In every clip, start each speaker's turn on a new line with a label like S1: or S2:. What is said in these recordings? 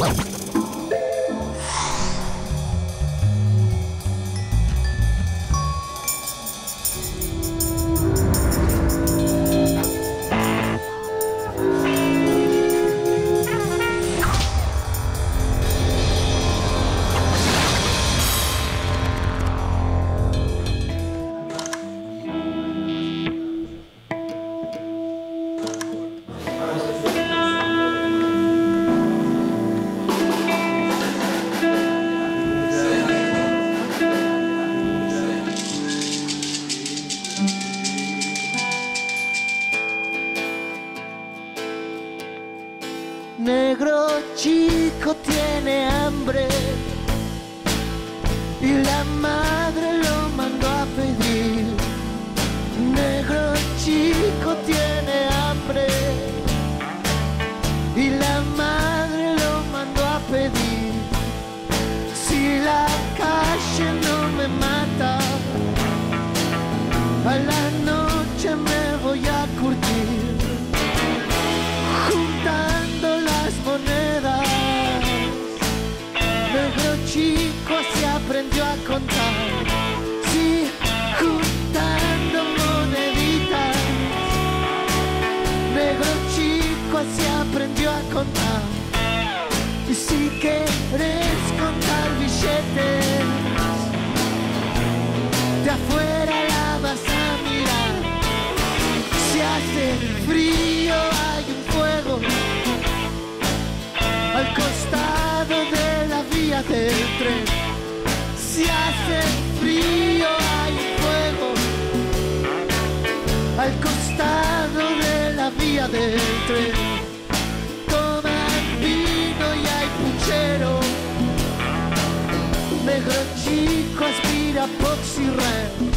S1: Negro chico tiene hambre y la madre lo mandó a pedir. Negro chico tiene hambre y la madre lo mandó a pedir. Si la calle no me mata, a la noche me voy a curtir. Juntando las monedas, negro chico así aprendió a contar. Sí, juntando moneditas, negro chico así aprendió a contar. Y si quieres contar billetes, de afuera la vas a mirar. Si hace frío hay un fuego al costado de la vía del tren. Si hace frío hay un fuego al costado de la vía del tren. Toman vino y hay puchero. Negro chico aspira Poxirren.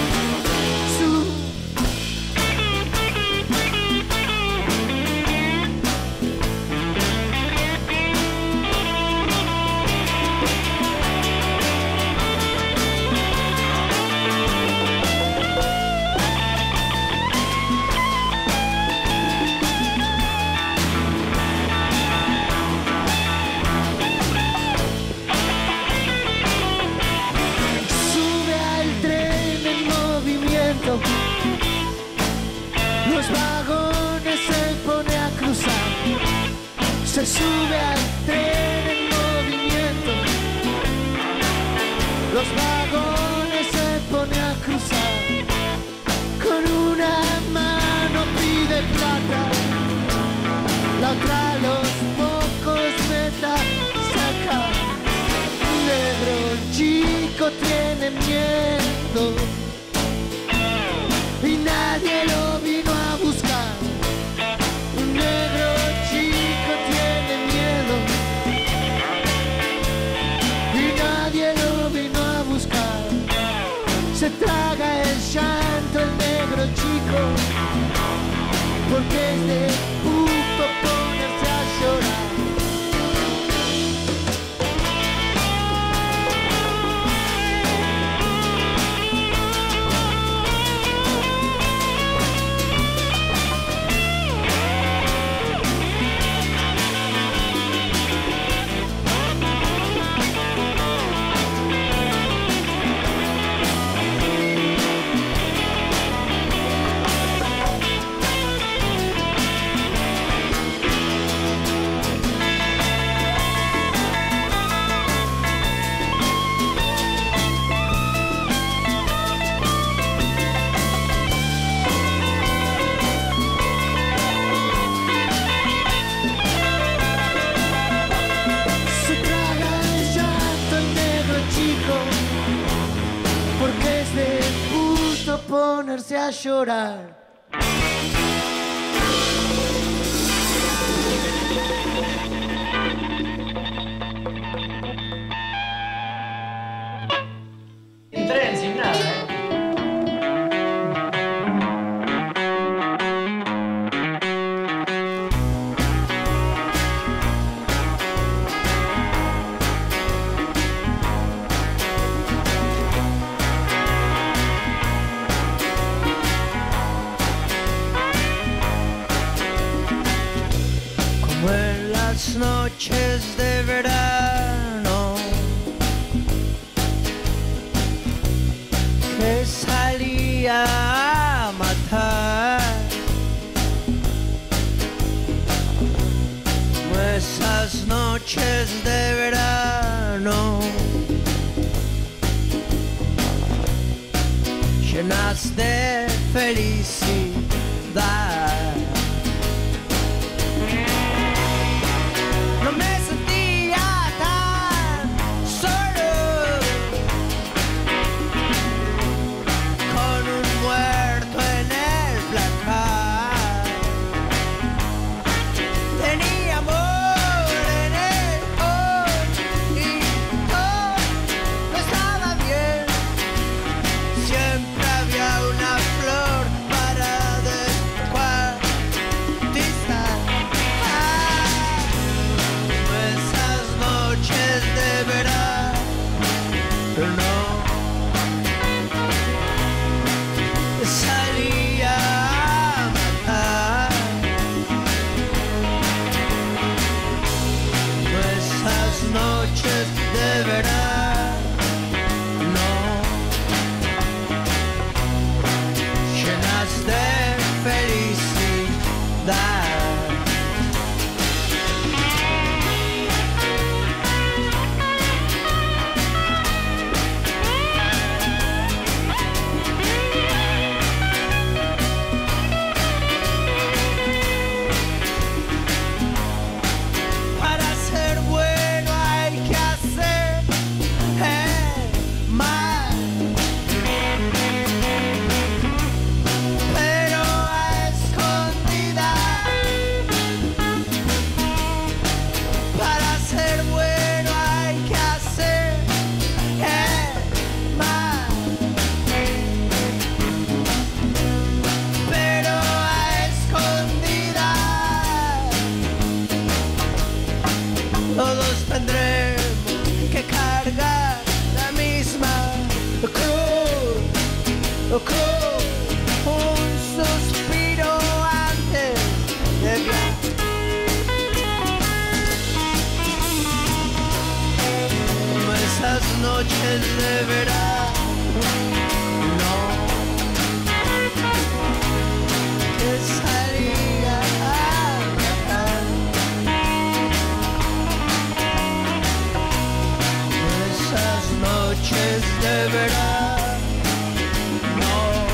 S1: Los vagones se pone a cruzar, se sube al tren en movimiento. Los vagones se pone a cruzar, con una mano pide plata, la otra los pocos metas saca. Negro chico tiene miedo y nadie lo vino a buscar. Un negro chico tiene miedo y nadie lo vino a buscar. Se traga el llanto el negro chico, porque es de puto ponerse a llorar. Porque es de puto ponerse a llorar.
S2: Tren sin nada,
S1: Como en las noches de
S3: que salía a matar. Esas noches de verano llenas de felicidad. No me sentía tan solo, con un muerto en el placar. Tenía amor en el hoy y todo no estaba bien. Siempre había una flor para descuartizar. Esas noches de verano salía a matar. Esas noches de verano llenas de felicidad. Para ser bueno hay que hacer el mal, pero a escondidas. Para ser bueno hay que hacer el mal, pero a escondidas. Todos tendremos que cargar la misma cruz, un suspiro antes de viajar. Esas noches de verano que salía a matar. Esas noches de verano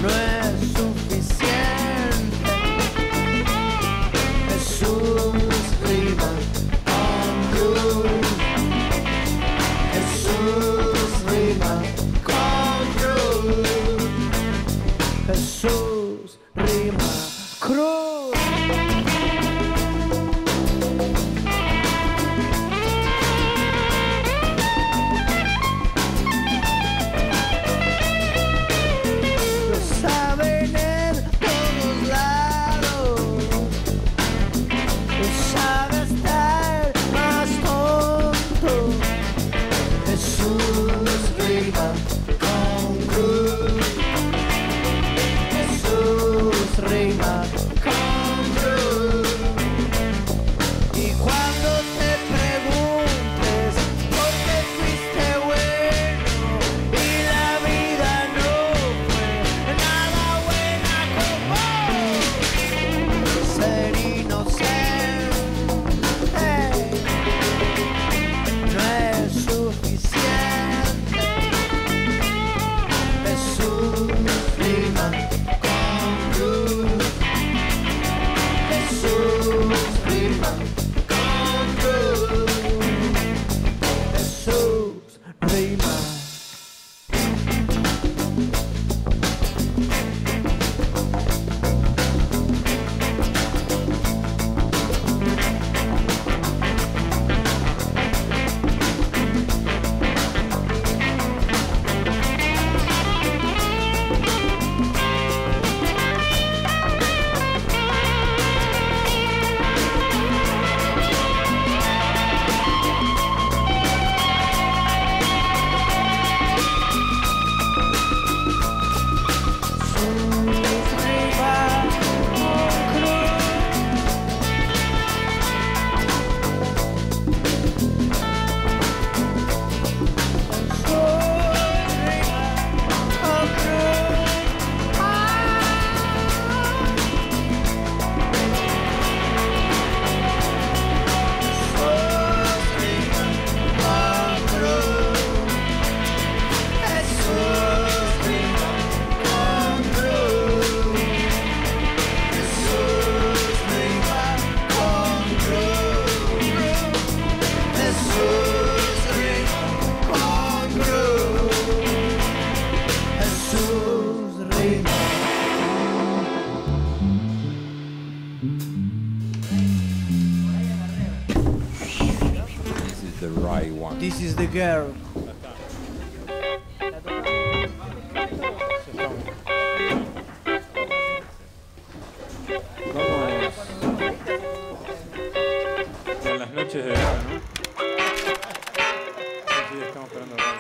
S3: no es suficiente. Jesús rima con cruz. Jesús rima con cruz. Jesús rima cruz. Lo saben en todos lados. Lo sabe hasta el más tonto. Jesús rima con cruz. Jesús rima con cruz. Y cuando te preguntes por qué fuiste bueno y la vida no fue nada buena con vos, ser inocente no es suficiente. Jesús rima con cruz. Jesús rima con cruz. Jesús rima. This is the girl.
S4: Vamos con las noches de verano. Sí, estamos esperando.